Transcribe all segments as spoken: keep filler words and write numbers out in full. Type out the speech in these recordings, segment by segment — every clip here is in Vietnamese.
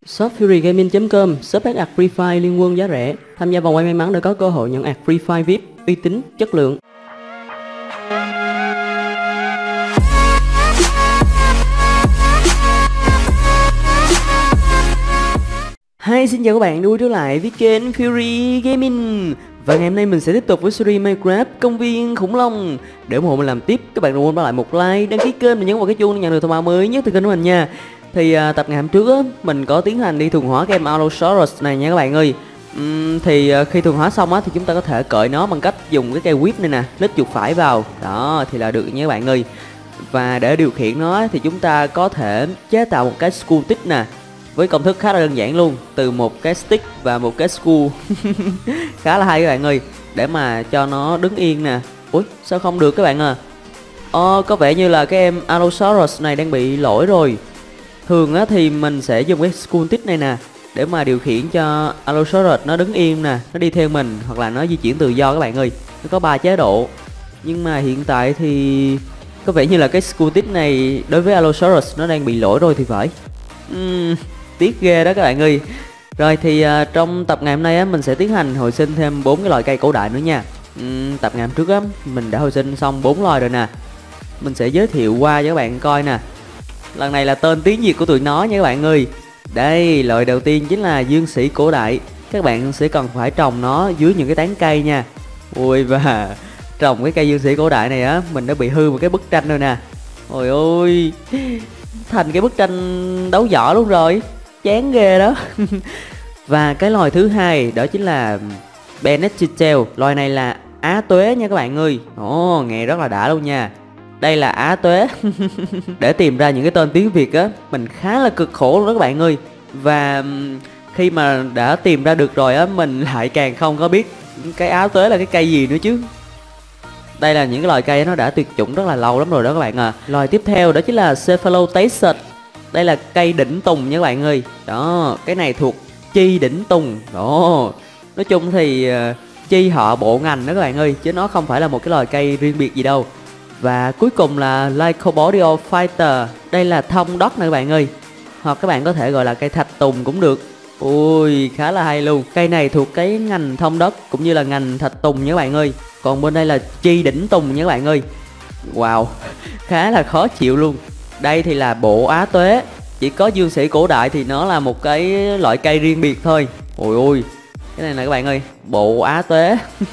Shop fury gaming chấm com, shop bán ạc Free Fire liên quân giá rẻ. Tham gia vòng quay may mắn để có cơ hội nhận ạc Free Fire vi ai pi uy tín, chất lượng. Hi, xin chào các bạn đã quay trở lại với kênh Fury Gaming. Và ngày hôm nay mình sẽ tiếp tục với series Minecraft công viên khủng long. Để ủng hộ mình làm tiếp, các bạn đừng quên bỏ lại một like, đăng ký kênh và nhấn vào cái chuông để nhận được thông báo mới nhất từ kênh của mình nha. Thì à, tập ngày hôm trước á, mình có tiến hành đi thuần hóa cái em Allosaurus này nha các bạn ơi. uhm, Thì à, khi thuần hóa xong á, thì chúng ta có thể cởi nó bằng cách dùng cái cây whip này nè, lít chuột phải vào. Đó, thì là được nha các bạn ơi. Và để điều khiển nó thì chúng ta có thể chế tạo một cái school stick nè, với công thức khá là đơn giản luôn, từ một cái stick và một cái school. Khá là hay các bạn ơi, để mà cho nó đứng yên nè. Ui, sao không được các bạn à? Ờ, có vẻ như là cái em Allosaurus này đang bị lỗi rồi. Thường á thì mình sẽ dùng cái school stick này nè, để mà điều khiển cho Allosaurus nó đứng yên nè, nó đi theo mình, hoặc là nó di chuyển tự do các bạn ơi. Nó có ba chế độ. Nhưng mà hiện tại thì có vẻ như là cái school stick này đối với Allosaurus nó đang bị lỗi rồi thì phải. Uhm, tiếc ghê đó các bạn ơi. Rồi thì uh, trong tập ngày hôm nay á, mình sẽ tiến hành hồi sinh thêm bốn cái loại cây cổ đại nữa nha. uhm, Tập ngày hôm trước á, mình đã hồi sinh xong bốn loài rồi nè. Mình sẽ giới thiệu qua cho các bạn coi nè. Lần này là tên tiếng Việt của tụi nó nha các bạn ơi. Đây, loại đầu tiên chính là dương sĩ cổ đại. Các bạn sẽ cần phải trồng nó dưới những cái tán cây nha. Ui, và trồng cái cây dương sĩ cổ đại này á, mình đã bị hư một cái bức tranh rồi nè. Ôi ôi, thành cái bức tranh đấu võ luôn rồi, chán ghê đó. Và cái loài thứ hai đó chính là Benetitel. Loài này là á tuế nha các bạn ơi. Ồ, nghe rất là đã luôn nha. Đây là á tuế. Để tìm ra những cái tên tiếng Việt á, mình khá là cực khổ luôn đó các bạn ơi. Và khi mà đã tìm ra được rồi á, mình lại càng không có biết cái á tuế là cái cây gì nữa chứ. Đây là những cái loài cây nó đã tuyệt chủng rất là lâu lắm rồi đó các bạn à. Loài tiếp theo đó chính là Cephalotaceus. Đây là cây đỉnh tùng nha các bạn ơi. Đó, cái này thuộc chi đỉnh tùng. Đó, nói chung thì uh, chi họ bộ ngành đó các bạn ơi, chứ nó không phải là một cái loài cây riêng biệt gì đâu. Và cuối cùng là Lycopodial Fighter. Đây là thông đất nè các bạn ơi, hoặc các bạn có thể gọi là cây thạch tùng cũng được. Ui, khá là hay luôn. Cây này thuộc cái ngành thông đất cũng như là ngành thạch tùng nha các bạn ơi. Còn bên đây là chi đỉnh tùng nha các bạn ơi. Wow, khá là khó chịu luôn. Đây thì là bộ á tuế. Chỉ có dương sĩ cổ đại thì nó là một cái loại cây riêng biệt thôi. Ôi ôi, cái này nè các bạn ơi, bộ á tuế.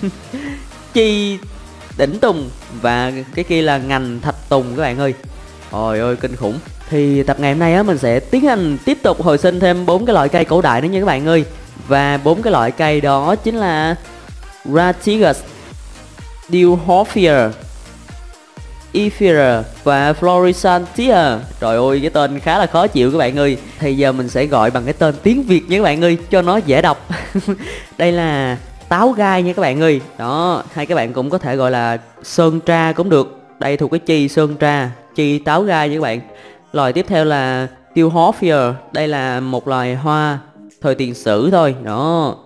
Chi đỉnh tùng. Và cái kia là ngành thạch tùng các bạn ơi. Ôi ôi, kinh khủng. Thì tập ngày hôm nay á, mình sẽ tiến hành tiếp tục hồi sinh thêm bốn cái loại cây cổ đại nữa nha các bạn ơi. Và bốn cái loại cây đó chính là Ratigus, Dewhopia, Ephira và Florisantia. Trời ơi, cái tên khá là khó chịu các bạn ơi. Thì giờ mình sẽ gọi bằng cái tên tiếng Việt nha các bạn ơi, cho nó dễ đọc. Đây là táo gai nha các bạn ơi. Đó, hay các bạn cũng có thể gọi là sơn tra cũng được. Đây thuộc cái chi sơn tra, chi táo gai nha các bạn. Loài tiếp theo là Dewhopia. Đây là một loài hoa thời tiền sử thôi. Đó.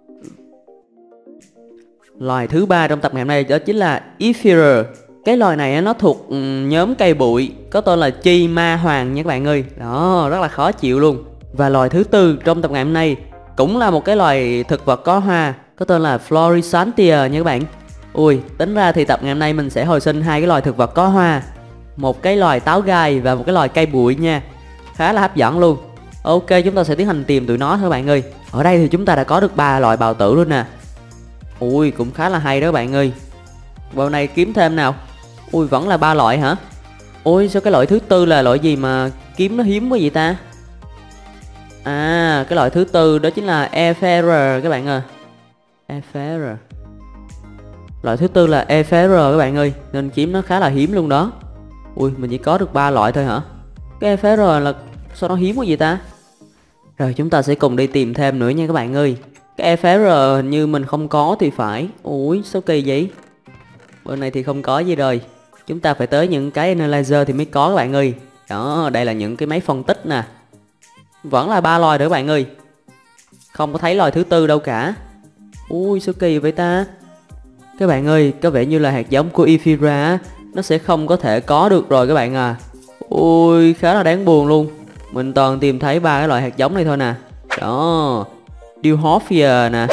Loài thứ ba trong tập ngày hôm nay đó chính là Ephira. Cái loài này nó thuộc nhóm cây bụi, có tên là chi ma hoàng nha các bạn ơi. Đó, rất là khó chịu luôn. Và loài thứ tư trong tập ngày hôm nay cũng là một cái loài thực vật có hoa, có tên là Florisantia nha các bạn. Ui, tính ra thì tập ngày hôm nay mình sẽ hồi sinh hai cái loài thực vật có hoa, một cái loài táo gai và một cái loài cây bụi nha. Khá là hấp dẫn luôn. Ok, chúng ta sẽ tiến hành tìm tụi nó thôi các bạn ơi. Ở đây thì chúng ta đã có được ba loại bào tử luôn nè. Ui, cũng khá là hay đó các bạn ơi. Vào này kiếm thêm nào. Ui, vẫn là ba loại hả? Ôi, sao cái loại thứ tư là loại gì mà kiếm nó hiếm quá vậy ta? À, cái loại thứ tư đó chính là Ephera các bạn ơi. Ephera. Loại thứ tư là Ephera các bạn ơi, nên kiếm nó khá là hiếm luôn đó. Ui, mình chỉ có được ba loại thôi hả? Cái Ephera là sao nó hiếm quá vậy ta? Rồi chúng ta sẽ cùng đi tìm thêm nữa nha các bạn ơi. Cái Ephera hình như mình không có thì phải. Ui, sao kỳ vậy? Bên này thì không có gì rồi. Chúng ta phải tới những cái analyzer thì mới có các bạn ơi. Đó, đây là những cái máy phân tích nè. Vẫn là ba loài nữa các bạn ơi. Không có thấy loài thứ tư đâu cả. Ui, sao kỳ vậy ta? Các bạn ơi, có vẻ như là hạt giống của Ephira nó sẽ không có thể có được rồi các bạn à. Ui, khá là đáng buồn luôn. Mình toàn tìm thấy ba cái loại hạt giống này thôi nè. Đó, Dewhopia nè,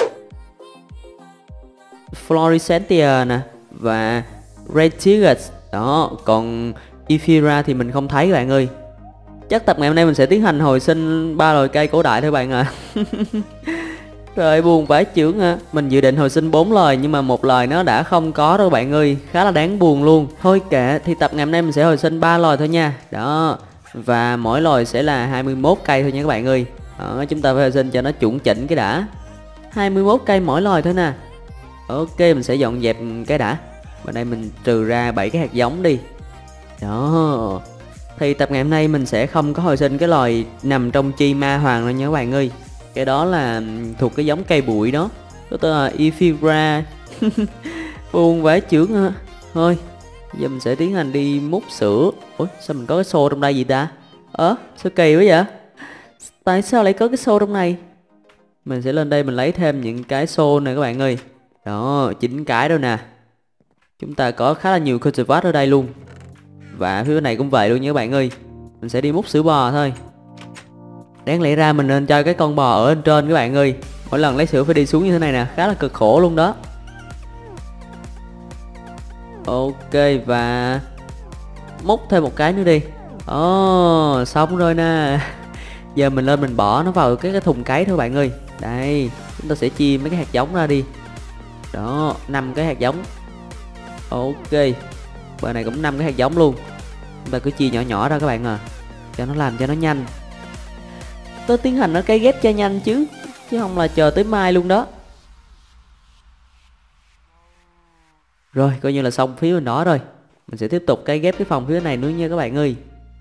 Floricentia nè và Retigus. Đó, còn Ephira thì mình không thấy các bạn ơi. Chắc tập ngày hôm nay mình sẽ tiến hành hồi sinh ba loài cây cổ đại thôi bạn à. Trời buồn vãi chưởng ha. Mình dự định hồi sinh bốn loài nhưng mà một loài nó đã không có đâu bạn ơi, khá là đáng buồn luôn. Thôi kệ, thì tập ngày hôm nay mình sẽ hồi sinh ba loài thôi nha. Đó. Và mỗi loài sẽ là hai mươi mốt cây thôi nha các bạn ơi. Đó, chúng ta phải hồi sinh cho nó chuẩn chỉnh cái đã. hai mươi mốt cây mỗi loài thôi nè. Ok, mình sẽ dọn dẹp cái đã. Bên đây mình trừ ra bảy cái hạt giống đi. Đó. Thì tập ngày hôm nay mình sẽ không có hồi sinh cái loài nằm trong chi ma hoàng đâu nha các bạn ơi. Cái đó là thuộc cái giống cây bụi đó. Có tên là Ephira. Buồn vãi chưởng ha. Thôi, giờ mình sẽ tiến hành đi múc sữa. Ủa, sao mình có cái xô trong đây gì ta? Ơ, sao kỳ quá vậy? Tại sao lại có cái xô trong này? Mình sẽ lên đây mình lấy thêm những cái xô này các bạn ơi. Đó, chín cái đâu nè. Chúng ta có khá là nhiều cultivar ở đây luôn. Và phía bên này cũng vậy luôn nha các bạn ơi. Mình sẽ đi múc sữa bò thôi. Đáng lẽ ra mình nên cho cái con bò ở bên trên các bạn ơi. Mỗi lần lấy sữa phải đi xuống như thế này nè, khá là cực khổ luôn đó. Ok, và múc thêm một cái nữa đi. Ồ, oh, xong rồi nè. Giờ mình lên mình bỏ nó vào cái, cái thùng cấy thôi bạn ơi. Đây, chúng ta sẽ chia mấy cái hạt giống ra đi. Đó, năm cái hạt giống. Ok, bên này cũng năm cái hạt giống luôn. Chúng ta cứ chia nhỏ nhỏ ra các bạn à, cho nó làm cho nó nhanh. Tôi tiến hành nó cấy ghép cho nhanh chứ, chứ không là chờ tới mai luôn đó. Rồi, coi như là xong phía bên đó rồi. Mình sẽ tiếp tục cấy ghép cái phòng phía này nữa nha các bạn ơi.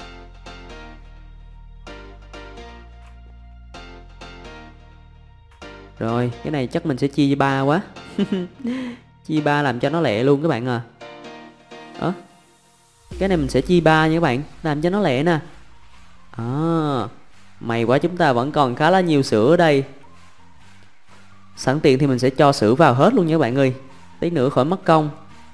Rồi, cái này chắc mình sẽ chia ba quá. Chia ba làm cho nó lẹ luôn các bạn à. Ờ, cái này mình sẽ chia ba nha các bạn, làm cho nó lẹ nè. À, may quá, chúng ta vẫn còn khá là nhiều sữa ở đây. Sẵn tiện thì mình sẽ cho sữa vào hết luôn nha các bạn ơi, tí nữa khỏi mất công.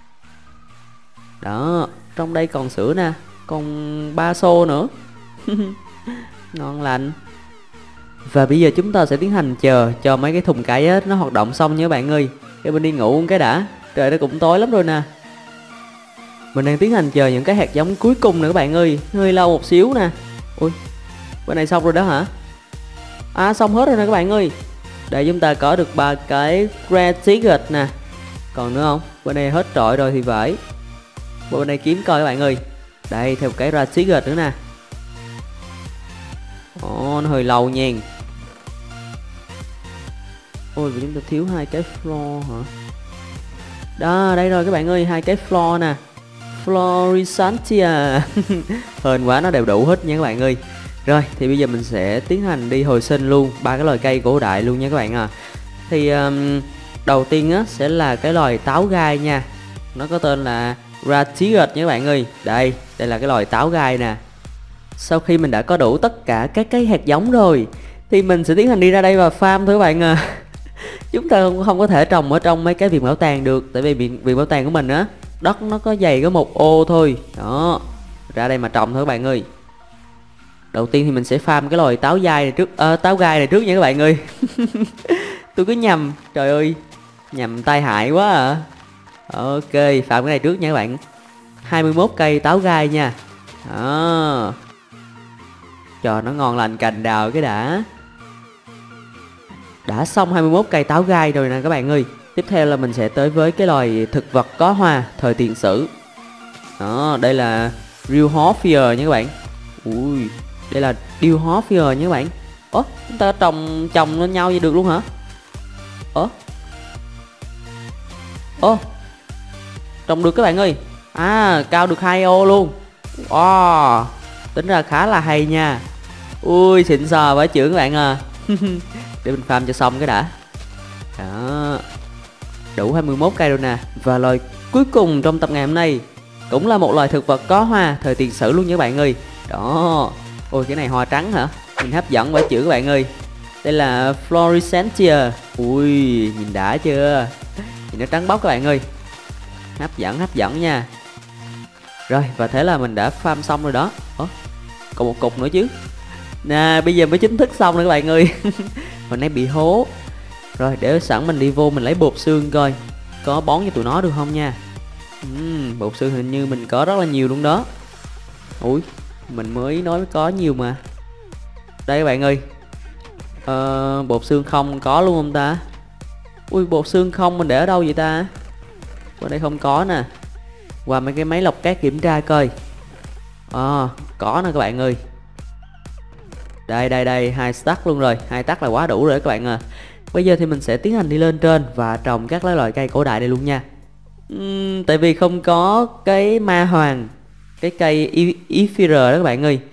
Đó, trong đây còn sữa nè, còn ba xô nữa. Ngon lành. Và bây giờ chúng ta sẽ tiến hành chờ cho mấy cái thùng cấy á, nó hoạt động xong nha các bạn ơi. Để mình đi ngủ một cái đã, trời nó cũng tối lắm rồi nè. Mình đang tiến hành chờ những cái hạt giống cuối cùng nữa các bạn ơi, hơi lâu một xíu nè. Ui, bên này xong rồi đó hả? À, xong hết rồi nè các bạn ơi. Đây, chúng ta có được ba cái Retigus nè. Còn nữa không? Bên này hết trọi rồi thì phải. Bên này kiếm coi các bạn ơi. Đây, thêm một cái Retigus nữa nè. Ồ, nó hơi lâu nha. Ôi, vì chúng ta thiếu hai cái floor hả? Đó, đây rồi các bạn ơi, hai cái floor nè. Floricentia. Hên quá, nó đều đủ hết nha các bạn ơi. Rồi, thì bây giờ mình sẽ tiến hành đi hồi sinh luôn ba cái loài cây cổ đại luôn nha các bạn à. Thì um, đầu tiên á sẽ là cái loài táo gai nha. Nó có tên là Ratigus nha các bạn ơi. Đây, đây là cái loài táo gai nè. Sau khi mình đã có đủ tất cả các cái hạt giống rồi thì mình sẽ tiến hành đi ra đây và farm thôi các bạn à. Chúng ta không, không có thể trồng ở trong mấy cái viện bảo tàng được, tại vì viện, viện bảo tàng của mình á, đất nó có dày có một ô thôi. Đó, ra đây mà trồng thôi các bạn ơi. Đầu tiên thì mình sẽ farm cái loài táo gai này trước, uh, táo gai này trước nha các bạn ơi. Tôi cứ nhầm, trời ơi, nhầm tai hại quá à. Ok, farm cái này trước nha các bạn. hai mươi mốt cây táo gai nha. Đó, cho nó ngon lành cành đào cái đã. Đã xong hai mươi mốt cây táo gai rồi nè các bạn ơi. Tiếp theo là mình sẽ tới với cái loài thực vật có hoa thời tiền sử. Đó, đây là Dewhopia nha các bạn. Ui, đây là Dewhopia nha các bạn. Ủa, chúng ta trồng trồng lên nhau vậy được luôn hả? Ủa? Ồ, trồng được các bạn ơi. À, cao được hai ô luôn. Wow, tính ra khá là hay nha. Ui, xịn sò vãi chưởng các bạn à. Để mình farm cho xong cái đã. Đó, đủ hai mươi mốt cây rồi nè. Và loài cuối cùng trong tập ngày hôm nay cũng là một loài thực vật có hoa thời tiền sử luôn nha các bạn ơi. Đó, ôi cái này hoa trắng hả? Nhìn hấp dẫn vãi chưởng các bạn ơi. Đây là Floricentia. Ui, nhìn đã chưa? Nhìn nó trắng bóc các bạn ơi. Hấp dẫn, hấp dẫn nha. Rồi, và thế là mình đã farm xong rồi đó. Ủa, còn một cục nữa chứ. Nè bây giờ mới chính thức xong rồi các bạn ơi. Hồi nãy bị hố. Rồi để sẵn mình đi vô mình lấy bột xương coi có bón cho tụi nó được không nha. uhm, Bột xương hình như mình có rất là nhiều luôn đó. Ui mình mới nói có nhiều mà. Đây các bạn ơi. ờ, Bột xương không có luôn không ta? Ui bột xương không mình để ở đâu vậy ta? Ở đây không có nè. Qua mấy cái máy lọc cát kiểm tra coi. À, có nè các bạn ơi. Đây đây đây, hai stack luôn rồi, hai stack là quá đủ rồi các bạn à. Bây giờ thì mình sẽ tiến hành đi lên trên và trồng các loại cây cổ đại đây luôn nha. uhm, Tại vì không có cái ma hoàng, cái cây Ephyr đó các bạn ơi,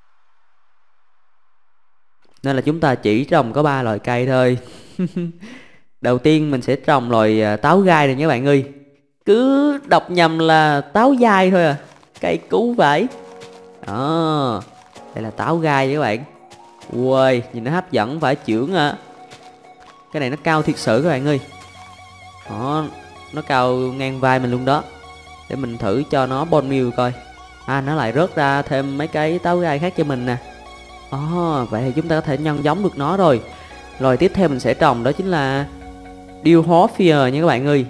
nên là chúng ta chỉ trồng có ba loại cây thôi. Đầu tiên mình sẽ trồng loại táo gai này nha các bạn ơi. Cứ đọc nhầm là táo dai thôi à. Cây cứu vãi. Đó, đây là táo gai nha các bạn. Ui, nhìn nó hấp dẫn vãi chưởng à. Cái này nó cao thiệt sự các bạn ơi. Đó, nó cao ngang vai mình luôn đó. Để mình thử cho nó bone meal coi. À, nó lại rớt ra thêm mấy cái táo gai khác cho mình nè. Ồ, vậy thì chúng ta có thể nhân giống được nó rồi. Rồi tiếp theo mình sẽ trồng đó chính là Dillhopper nha các bạn ơi.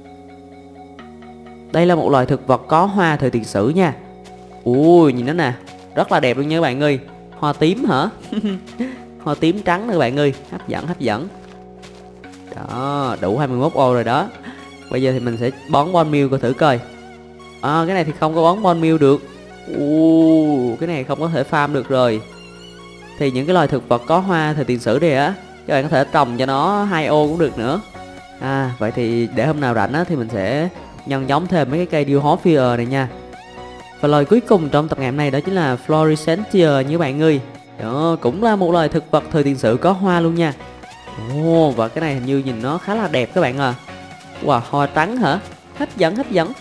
Đây là một loài thực vật có hoa thời tiền sử nha. Ui, nhìn nó nè, rất là đẹp luôn nha các bạn ơi. Hoa tím hả? Hoa tím trắng nè các bạn ơi, hấp dẫn hấp dẫn. Đó, đủ hai mươi mốt ô rồi đó. Bây giờ thì mình sẽ bón bone meal coi thử coi. À, cái này thì không có bón bone meal được. Ui, cái này không có thể farm được rồi. Thì những cái loài thực vật có hoa thời tiền sử này á, các bạn có thể trồng cho nó hai ô cũng được nữa. À, vậy thì để hôm nào rảnh á thì mình sẽ nhân giống thêm mấy cái cây Dillhopper này nha. Và loài cuối cùng trong tập ngày hôm nay đó chính là Floresientia như bạn ơi. Đó, cũng là một loài thực vật thời tiền sử có hoa luôn nha. Ồ, và cái này hình như nhìn nó khá là đẹp các bạn à. Wow, hoa trắng hả? Hấp dẫn hấp dẫn.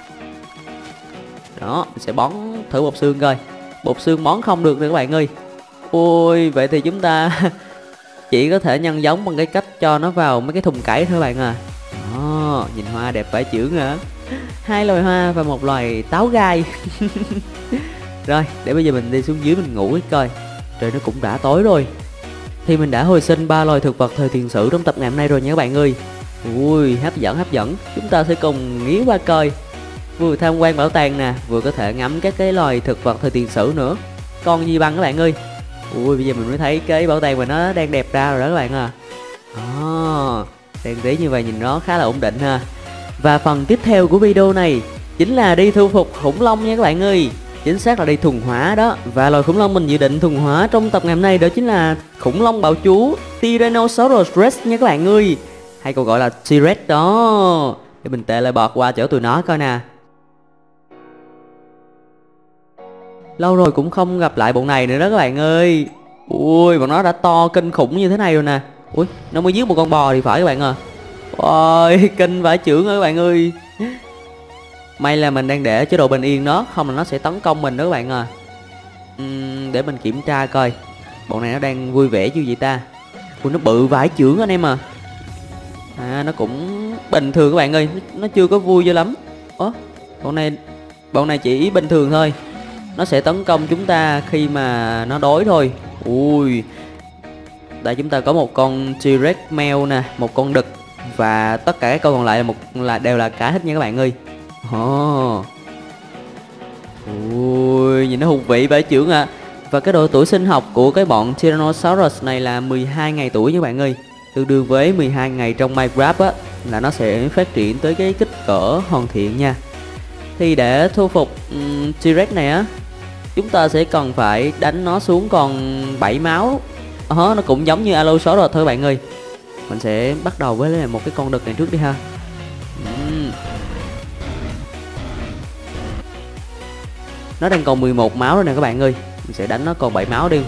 Đó, mình sẽ bón thử bột xương coi. Bột xương bón không được nữa các bạn ơi. Ôi, vậy thì chúng ta chỉ có thể nhân giống bằng cái cách cho nó vào mấy cái thùng cải thôi bạn à. Đó, nhìn hoa đẹp vãi chưởng hả? Hai loài hoa và một loài táo gai. Rồi, để bây giờ mình đi xuống dưới mình ngủ ít coi. Trời nó cũng đã tối rồi. Thì mình đã hồi sinh ba loài thực vật thời tiền sử trong tập ngày hôm nay rồi nha các bạn ơi. Ui, hấp dẫn hấp dẫn. Chúng ta sẽ cùng nghỉ qua coi. Vừa tham quan bảo tàng nè, vừa có thể ngắm các cái loài thực vật thời tiền sử nữa. Còn gì bằng các bạn ơi. Ui, bây giờ mình mới thấy cái bảo tàng mình nó đang đẹp ra rồi đó các bạn à. Đó, đèn tí như vậy nhìn nó khá là ổn định ha. Và phần tiếp theo của video này chính là đi thu phục khủng long nha các bạn ơi. Chính xác là đi thuần hóa đó. Và loài khủng long mình dự định thuần hóa trong tập ngày hôm nay đó chính là khủng long bạo chúa Tyrannosaurus Rex nha các bạn ơi. Hay còn gọi là T-Rex đó. Để mình teleport qua chỗ tụi nó coi nè. Lâu rồi cũng không gặp lại bọn này nữa đó các bạn ơi. Ui, bọn nó đã to kinh khủng như thế này rồi nè. Ui, nó mới giết một con bò thì phải các bạn à. Ôi, kinh vãi chưởng ơi các bạn ơi. May là mình đang để chế độ bình yên đó, không là nó sẽ tấn công mình đó các bạn à. uhm, Để mình kiểm tra coi bọn này nó đang vui vẻ như vậy ta. Ui, nó bự vãi chưởng anh em à. À, nó cũng bình thường các bạn ơi. Nó chưa có vui cho lắm. Ủa, bọn này bọn này chỉ bình thường thôi. Nó sẽ tấn công chúng ta khi mà nó đói thôi. Ui, tại chúng ta có một con T-Rex male nè, một con đực, và tất cả các con còn lại là một là đều là cá hết nha các bạn ơi. Oh. Ui, nhìn nó hùng vị vãi chưởng à. Và cái độ tuổi sinh học của cái bọn Tyrannosaurus này là mười hai ngày tuổi nha các bạn ơi. Tương đương với mười hai ngày trong Minecraft á, là nó sẽ phát triển tới cái kích cỡ hoàn thiện nha. Thì để thu phục um, T-Rex này á, chúng ta sẽ cần phải đánh nó xuống còn bảy máu. Ờ, nó cũng giống như Allosaurus thôi bạn ơi. Mình sẽ bắt đầu với một cái con đực này trước đi ha. uhm. Nó đang còn mười một máu rồi nè các bạn ơi. Mình sẽ đánh nó còn bảy máu đi.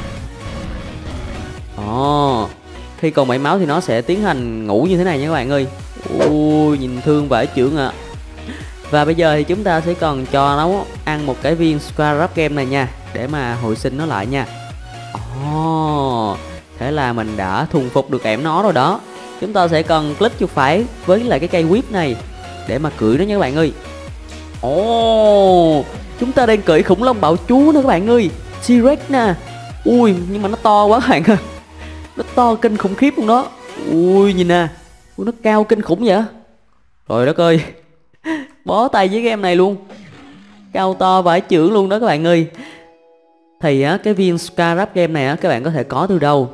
Ồ, khi còn bảy máu thì nó sẽ tiến hành ngủ như thế này nha các bạn ơi. Ui, nhìn thương vãi chưởng ạ. À. Và bây giờ thì chúng ta sẽ cần cho nó ăn một cái viên Scarab Gem này nha, để mà hồi sinh nó lại nha. Ồ, thế là mình đã thuần phục được ẻm nó rồi đó. Chúng ta sẽ cần click chuột phải với lại cái cây whip này để mà cưỡi nó nha các bạn ơi. Ồ, chúng ta đang cưỡi khủng long bạo chúa nữa các bạn ơi. T-Rex nè. Ui nhưng mà nó to quá bạn ơi. Nó to kinh khủng khiếp luôn đó. Ui nhìn nè. Ui, nó cao kinh khủng vậy. Trời đất ơi. Bó tay với cái em này luôn. Cao to vãi chưởng luôn đó các bạn ơi. Thì á, cái viên Scarab game này á, các bạn có thể có từ đâu?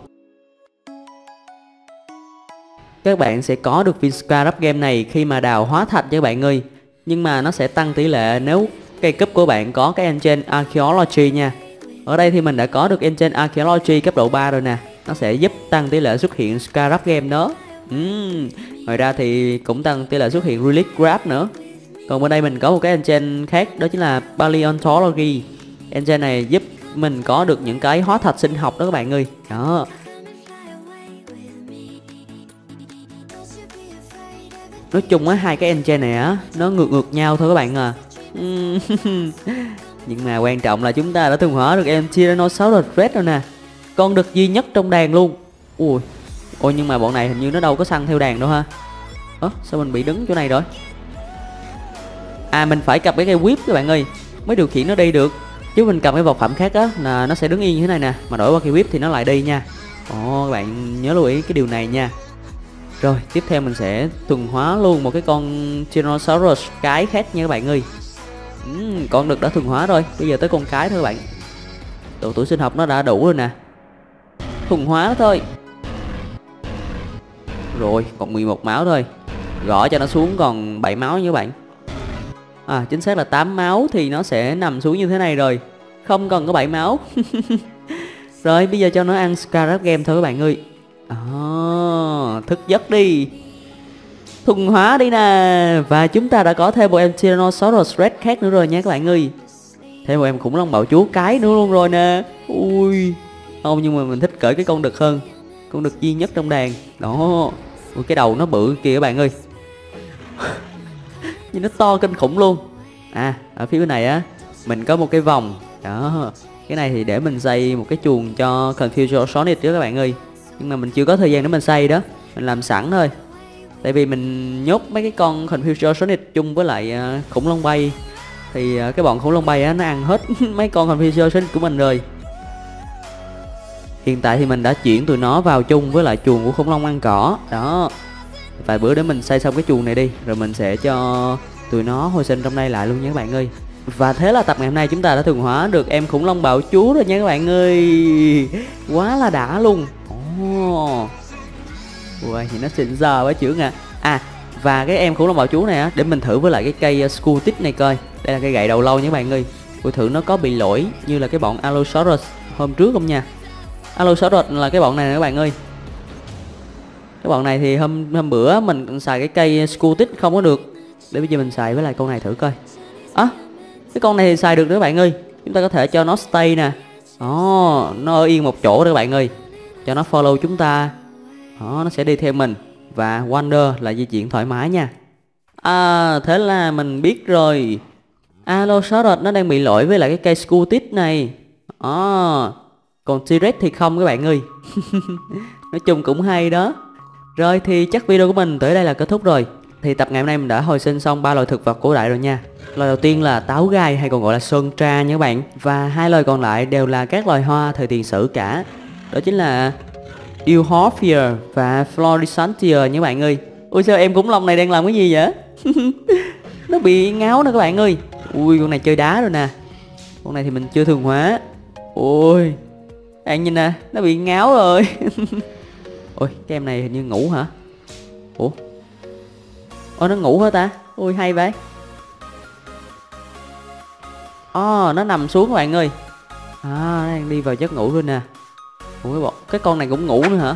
Các bạn sẽ có được viên Scarab game này khi mà đào hóa thạch nha các bạn ơi. Nhưng mà nó sẽ tăng tỷ lệ nếu cây cúp của bạn có cái Ancient Archaeology nha. Ở đây thì mình đã có được Ancient Archaeology cấp độ ba rồi nè. Nó sẽ giúp tăng tỷ lệ xuất hiện Scarab game đó. uhm. Ngoài ra thì cũng tăng tỷ lệ xuất hiện Relic Grab nữa. Còn bên đây mình có một cái Ancient khác, đó chính là Paleontology. Ancient này giúp mình có được những cái hóa thạch sinh học đó các bạn ơi. Đó. Nói chung á, hai cái engine này á, nó ngược ngược nhau thôi các bạn à. Nhưng mà quan trọng là chúng ta đã thuần hóa được em Tyrannosaurus Rex rồi nè. Con đực duy nhất trong đàn luôn. Ui. Ôi nhưng mà bọn này hình như nó đâu có săn theo đàn đâu ha. Ơ, sao mình bị đứng chỗ này rồi? À mình phải cầm cái cây whip các bạn ơi, mới điều khiển nó đi được. Chứ mình cầm cái vật phẩm khác á là nó sẽ đứng yên như thế này nè. Mà đổi qua cây whip thì nó lại đi nha. Ồ, các bạn nhớ lưu ý cái điều này nha. Rồi tiếp theo mình sẽ thuần hóa luôn một cái con Tyrannosaurus cái khác nha các bạn ơi. uhm, Con đực đã thuần hóa rồi. Bây giờ tới con cái thôi các bạn. Độ tuổi sinh học nó đã đủ rồi nè. Thuần hóa thôi. Rồi còn mười một máu thôi. Gõ cho nó xuống còn bảy máu nha các bạn. À chính xác là tám máu thì nó sẽ nằm xuống như thế này rồi. Không còn có bảy máu. Rồi bây giờ cho nó ăn Scarab game thôi các bạn ơi. À, thức giấc đi. Thuần hóa đi nè. Và chúng ta đã có thêm một em Tyrannosaurus Rex khác nữa rồi nha các bạn ơi. Thêm một em khủng long bạo chúa cái nữa luôn rồi nè. Ui. Không nhưng mà mình thích cởi cái con đực hơn. Con đực duy nhất trong đàn. Đó. Ui, cái đầu nó bự kìa các bạn ơi. Nhưng nó to kinh khủng luôn. À ở phía bên này á, mình có một cái vòng. Đó. Cái này thì để mình xây một cái chuồng cho Confusion Sonic đó các bạn ơi. Nhưng mà mình chưa có thời gian để mình xây đó. Mình làm sẵn thôi. Tại vì mình nhốt mấy cái con Confusion Sonic chung với lại uh, khủng long bay. Thì uh, cái bọn khủng long bay á, nó ăn hết mấy con Confusion Sonic của mình rồi. Hiện tại thì mình đã chuyển tụi nó vào chung với lại chuồng của khủng long ăn cỏ. Đó. Vài bữa để mình xây xong cái chuồng này đi. Rồi mình sẽ cho tụi nó hồi sinh trong đây lại luôn nha các bạn ơi. Và thế là tập ngày hôm nay chúng ta đã thuần hóa được em khủng long bạo chúa rồi nha các bạn ơi. Quá là đã luôn. Ồ. Ui thì nó xịn sò quá chữ à. À và cái em khủng long bạo chúa này á, để mình thử với lại cái cây uh, Skull Tip này coi. Đây là cây gậy đầu lâu nha các bạn ơi. Ui thử nó có bị lỗi như là cái bọn Allosaurus hôm trước không nha. Allosaurus là cái bọn này nè các bạn ơi. Cái bọn này thì hôm hôm bữa mình xài cái cây Skull Tip không có được. Để bây giờ mình xài với lại con này thử coi. Á, à, cái con này thì xài được nữa các bạn ơi. Chúng ta có thể cho nó stay nè. Ồ, oh, nó ở yên một chỗ đó các bạn ơi. Cho nó follow chúng ta. Đó, nó sẽ đi theo mình. Và Wander là di chuyển thoải mái nha. À, thế là mình biết rồi. Allosaurus nó đang bị lỗi với lại cái cây Skull Tip này. À, còn T-Rex thì không các bạn ơi. Nói chung cũng hay đó. Rồi thì chắc video của mình tới đây là kết thúc rồi. Thì tập ngày hôm nay mình đã hồi sinh xong ba loài thực vật cổ đại rồi nha. Loài đầu tiên là táo gai hay còn gọi là sơn tra nha các bạn. Và hai loài còn lại đều là các loài hoa thời tiền sử cả. Đó chính là Dewhopia và Florisantia nha các bạn ơi. Ui sao em khủng long này đang làm cái gì vậy? Nó bị ngáo nè các bạn ơi. Ui con này chơi đá rồi nè. Con này thì mình chưa thường hóa. Ui bạn nhìn nè, nó bị ngáo rồi. Ôi cái em này hình như ngủ hả? Ủa? Ôi nó ngủ hả ta? Ui hay vậy. Ồ oh, nó nằm xuống các bạn ơi. À nó đang đi vào giấc ngủ rồi nè. Ủa cái con này cũng ngủ nữa hả?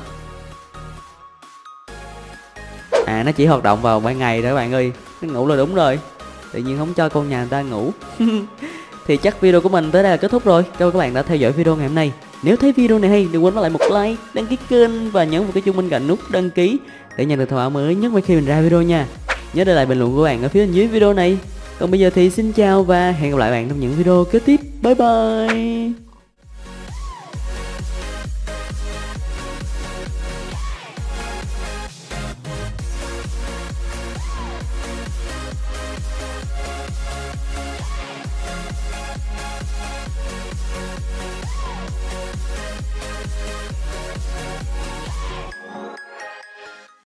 À nó chỉ hoạt động vào ban ngày đó các bạn ơi. Nó ngủ là đúng rồi. Tự nhiên không cho con nhà người ta ngủ. Thì chắc video của mình tới đây là kết thúc rồi. Cảm ơn các bạn đã theo dõi video ngày hôm nay. Nếu thấy video này hay đừng quên bỏ lại một like, đăng ký kênh và nhấn vào cái chuông bên cạnh nút đăng ký để nhận được thông báo mới nhất khi mình ra video nha. Nhớ để lại bình luận của bạn ở phía bên dưới video này. Còn bây giờ thì xin chào và hẹn gặp lại bạn trong những video kế tiếp. Bye bye.